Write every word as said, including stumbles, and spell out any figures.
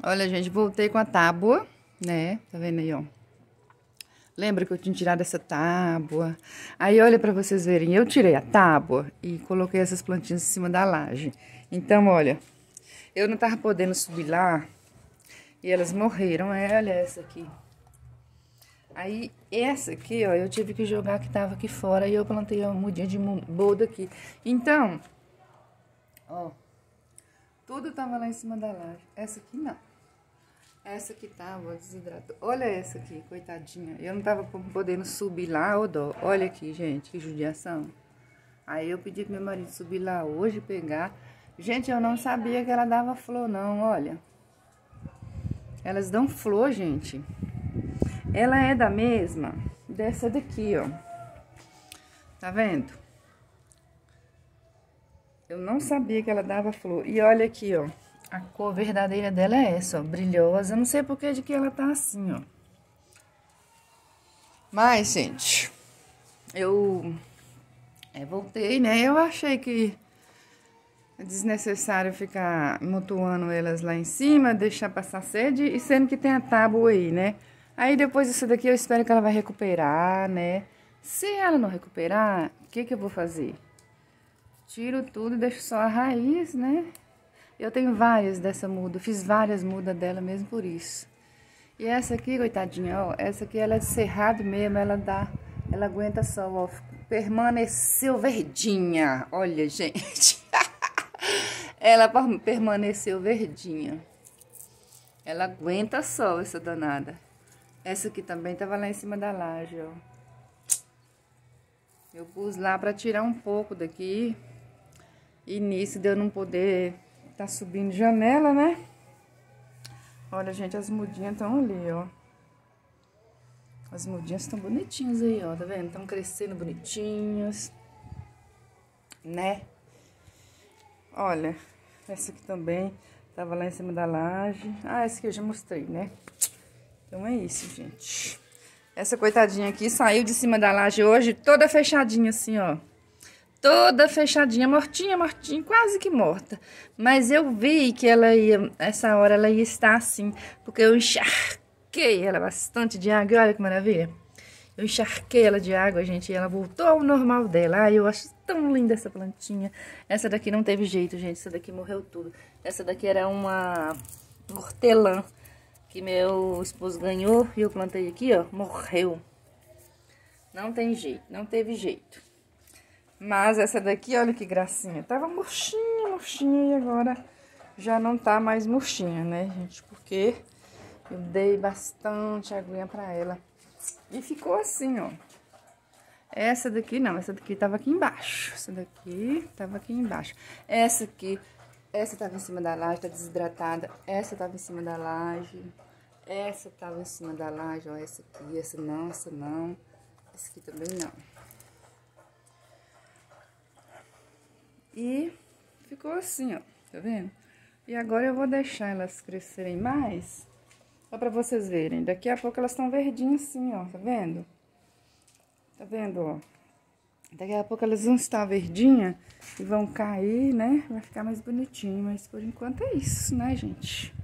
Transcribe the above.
Olha, gente, voltei com a tábua, né? Tá vendo aí, ó? Lembra que eu tinha tirado essa tábua? Aí, olha pra vocês verem, eu tirei a tábua e coloquei essas plantinhas em cima da laje. Então, olha, eu não tava podendo subir lá e elas morreram. É, olha essa aqui. Aí, essa aqui, ó, eu tive que jogar que tava aqui fora e eu plantei uma mudinha de boldo aqui. Então, ó, tudo tava lá em cima da laje. Essa aqui não. Essa aqui tava desidratada. Olha essa aqui, coitadinha. Eu não tava podendo subir lá, ô dó. Olha aqui, gente, que judiação. Aí eu pedi pro meu marido subir lá hoje, pegar. Gente, eu não sabia que ela dava flor, não, olha. Elas dão flor, gente. Ela é da mesma dessa daqui, ó. Tá vendo? Eu não sabia que ela dava flor. E olha aqui, ó. A cor verdadeira dela é essa, ó, brilhosa. Eu não sei por que de que ela tá assim, ó. Mas, gente, eu é, voltei, né? Eu achei que é desnecessário ficar mutuando elas lá em cima, deixar passar sede, e sendo que tem a tábua aí, né? Aí depois disso daqui eu espero que ela vai recuperar, né? Se ela não recuperar, o que que eu vou fazer? Tiro tudo e deixo só a raiz, né? Eu tenho várias dessa muda, fiz várias mudas dela mesmo por isso. E essa aqui, coitadinha, ó, essa aqui ela é de cerrado mesmo, ela dá, ela aguenta sol, ó, permaneceu verdinha, olha, gente. Ela permaneceu verdinha. Ela aguenta sol, essa danada. Essa aqui também tava lá em cima da laje, ó. Eu pus lá pra tirar um pouco daqui. E nisso de eu não poder tá subindo janela, né? Olha, gente, as mudinhas estão ali, ó. As mudinhas estão bonitinhas aí, ó, tá vendo? Estão crescendo bonitinhas, né? Olha, essa aqui também tava lá em cima da laje. Ah, essa aqui eu já mostrei, né? Então é isso, gente. Essa coitadinha aqui saiu de cima da laje hoje toda fechadinha assim, ó. Toda fechadinha, mortinha, mortinha, quase que morta. Mas eu vi que ela ia, essa hora ela ia estar assim, porque eu encharquei ela bastante de água. Olha que maravilha. Eu encharquei ela de água, gente, e ela voltou ao normal dela. Ai, eu acho tão linda essa plantinha. Essa daqui não teve jeito, gente, essa daqui morreu tudo. Essa daqui era uma hortelã que meu esposo ganhou e eu plantei aqui, ó, morreu. Não tem jeito, não teve jeito. Mas essa daqui, olha que gracinha. Tava murchinha, murchinha e agora já não tá mais murchinha, né, gente? Porque eu dei bastante aguinha pra ela. E ficou assim, ó. Essa daqui não, essa daqui tava aqui embaixo. Essa daqui tava aqui embaixo. Essa aqui, essa tava em cima da laje, tá desidratada. Essa tava em cima da laje. Essa tava em cima da laje, ó. Essa aqui, essa não, essa não. Essa aqui também não. E ficou assim, ó, tá vendo? E agora eu vou deixar elas crescerem mais, só pra vocês verem. Daqui a pouco elas estão verdinhas assim, ó, tá vendo? Tá vendo, ó? Daqui a pouco elas vão estar verdinhas e vão cair, né? Vai ficar mais bonitinho, mas por enquanto é isso, né, gente?